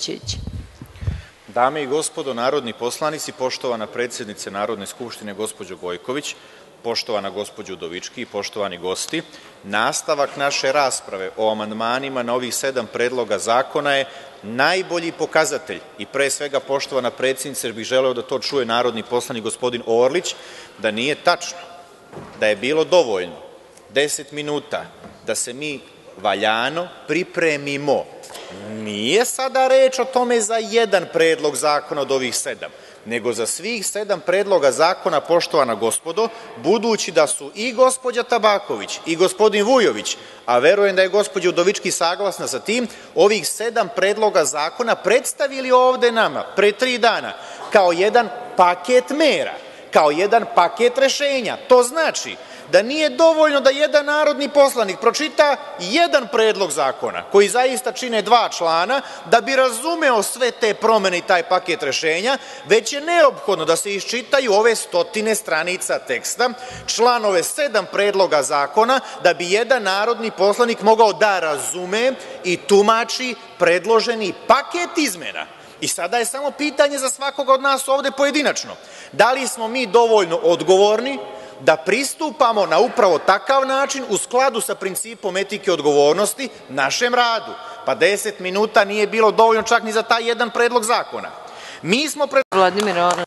Milićević. Dame i gospodo narodni poslanici, poštovana predsednice Narodne skupštine, gospođo Gojković, poštovana gospođo Udovički i poštovani gosti, nastavak naše rasprave o amandmanima na ovih 7 predloga zakona je najbolji pokazatelj i pre svega, poštovana predsednice, jer bih želeo da to čuje narodni poslanik gospodin Orlić, da nije tačno da je bilo dovoljno 10 minuta da se mi valjano pripremimo. Nije sada reč o tome za jedan predlog zakona od ovih 7, nego za svih 7 predloga zakona, poštovana gospodo, budući da su i gospođa Tabaković i gospodin Vujović, a verujem da je gospođa Udovički saglasna sa tim, ovih 7 predloga zakona predstavili ovde nama pre 3 dana kao jedan paket mera, kao jedan paket rešenja. To znači da nije dovoljno da jedan narodni poslanik pročita jedan predlog zakona, koji zaista čine 2 člana, da bi razumeo sve te promene i taj paket rešenja, već je neophodno da se iščitaju ove stotine stranica teksta, članove 7 predloga zakona, da bi jedan narodni poslanik mogao da razume i tumači predloženi paket izmena. I sada je samo pitanje za svakoga od nas ovde pojedinačno. Da li smo mi dovoljno odgovorni da pristupamo na upravo takav način u skladu sa principom etike odgovornosti našem radu? Pa 10 minuta nije bilo dovoljno čak ni za taj jedan predlog zakona. Mi smo Vladimir Orlić.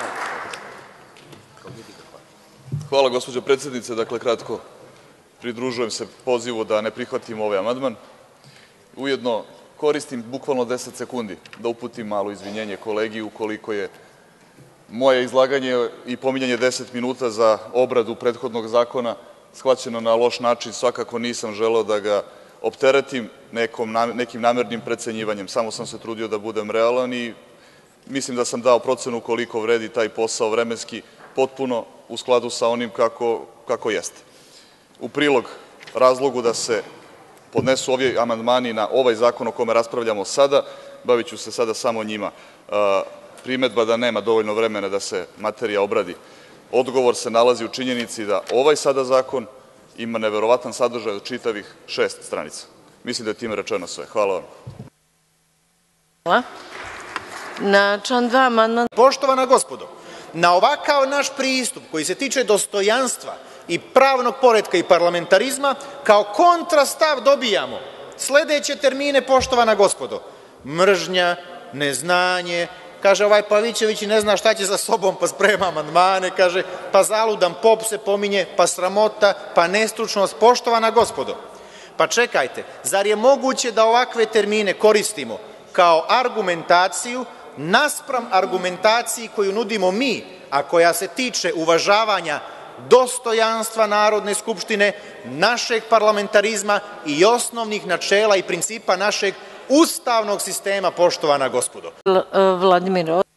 Hvala, gospođo predsednice. Dakle, kratko, pridružujem se pozivu da ne prihvatimo ovaj amandman. Ujedno, koristim bukvalno 10 sekundi da uputim malo izvinjenje kolegi ukoliko je moje izlaganje i pominjanje 10 minuta za obradu prethodnog zakona shvaćeno na loš način. Svakako nisam želeo da ga opteretim nekim namernim precenjivanjem. Samo sam se trudio da budem realan i mislim da sam dao procenu koliko vredi taj posao vremenski, potpuno u skladu sa onim kako jeste. U prilog razlogu da se podnesu ovi amandmani na ovaj zakon o kome raspravljamo sada, baviću se sada samo njima. Primedba da nema dovoljno vremena da se materija obradi. Odgovor se nalazi u činjenici da ovaj sada zakon ima neverovatan sadržaj od čitavih 6 stranica. Mislim da je time rečeno sve. Hvala vam. Hvala. Na član 2 amandman. Poštovana gospodo, na ovakav naš pristup koji se tiče dostojanstva i pravnog poretka i parlamentarizma, kao kontrastav dobijamo sledeće termine, poštovana gospodo: mržnja, neznanje, kaže ovaj Pavićević i ne zna šta će za sobom pa sprema amandmane, kaže, pa zaludan pop se pominje, pa sramota, pa nestručnost. Poštovana gospodo, pa čekajte, zar je moguće da ovakve termine koristimo kao argumentaciju naspram argumentaciji koju nudimo mi, a koja se tiče uvažavanja dostojanstva Narodne skupštine, našeg parlamentarizma i osnovnih načela i principa našeg ustavnog sistema, poštovana gospodo? Vladimir Orlić.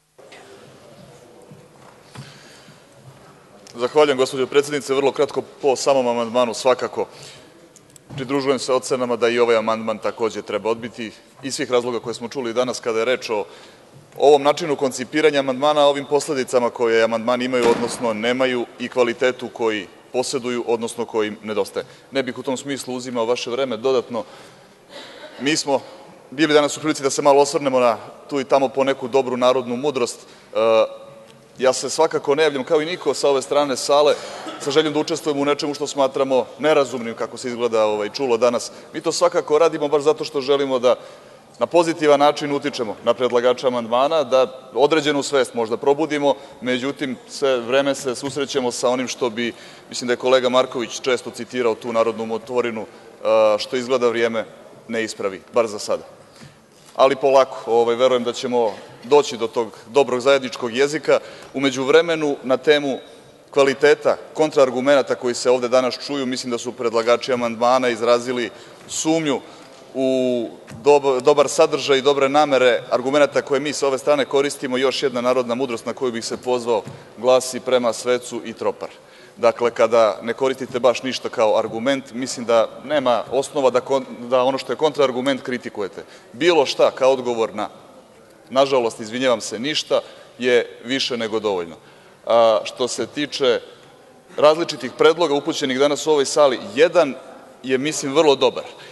Zahvaljujem, gospođo predsednice. Vrlo kratko po samom amandmanu. Svakako pridružujem se ocenama da i ovaj amandman takođe treba odbiti iz svih razloga koje smo čuli danas kada je reč o ovom načinu koncipiranja amandmana, ovim posledicama koje amandmani imaju, odnosno nemaju, i kvalitetu koji poseduju, odnosno koji im nedostaje. Ne bih u tom smislu uzimao vaše vreme dodatno. Mi smo bili danas u prilici da se malo osvrnemo na tu i tamo po neku dobru narodnu mudrost. Ja se svakako ne javljam kao i niko sa ove strane sale sa željom da učestvujemo u nečemu što smatramo nerazumnim, kako se izgleda čulo danas. Mi to svakako radimo baš zato što želimo da na pozitivan način utičemo na predlagača amandmana, da određenu svest možda probudimo, međutim, sve vreme se susrećemo sa onim što bi, mislim da je kolega Marković često citirao tu narodnu motorinu, što izgleda vrijeme ne ispravi, bar za sada. Ali polako, verujem da ćemo doći do tog dobrog zajedničkog jezika. U međuvremenu, na temu kvaliteta kontraargumenata koji se ovde danas čuju, mislim da su predlagači amandmana izrazili sumnju u dobar sadržaj i dobre namere argumenata koje mi sa ove strane koristimo. Još jedna narodna mudrost na koju bih se pozvao glasi: prema svecu i tropar. Dakle, kada ne koristite baš ništa kao argument, mislim da nema osnova da ono što je kontraargument kritikujete. Bilo šta kao odgovor na, nažalost, izvinjavam se, ništa je više nego dovoljno. Što se tiče različitih predloga upućenih danas u ovoj sali, jedan je, mislim, vrlo dobar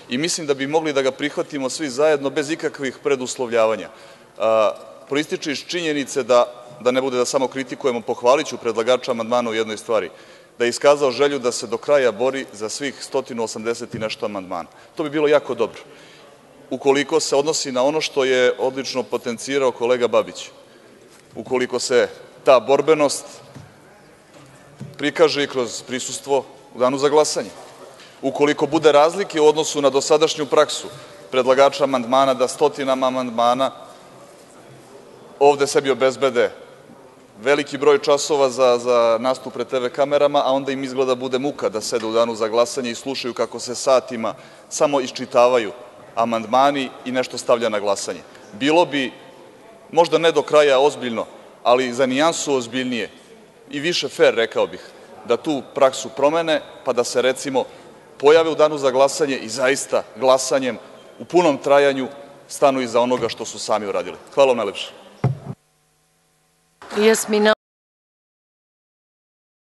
i mislim da bi mogli da ga prihvatimo svi zajedno bez ikakvih preduslovljavanja. Proističe iz činjenice da ne bude da samo kritikujemo, pohvaliću predlagača amandmana u jednoj stvari, da je iskazao želju da se do kraja bori za svih 180 i nešto amandmana. To bi bilo jako dobro. Ukoliko se odnosi na ono što je odlično potencirao kolega Babić, ukoliko se ta borbenost prikaže i kroz prisustvo u danu za glasanje, ukoliko bude razlike u odnosu na dosadašnju praksu predlagača amandmana da stotinama amandmana ovde sebi obezbede veliki broj časova za nastup pred TV kamerama, a onda im izgleda bude muka da sede u danu za glasanje i slušaju kako se satima samo iščitavaju amandmani i nešto stavlja na glasanje. Bilo bi, možda ne do kraja ozbiljno, ali za nijansu ozbiljnije i više fer, rekao bih, da tu praksu promene, pa da se, recimo, pojave u danu za glasanje i zaista glasanjem u punom trajanju stanu iza onoga što su sami uradili. Hvala vam najlepše. Jasmina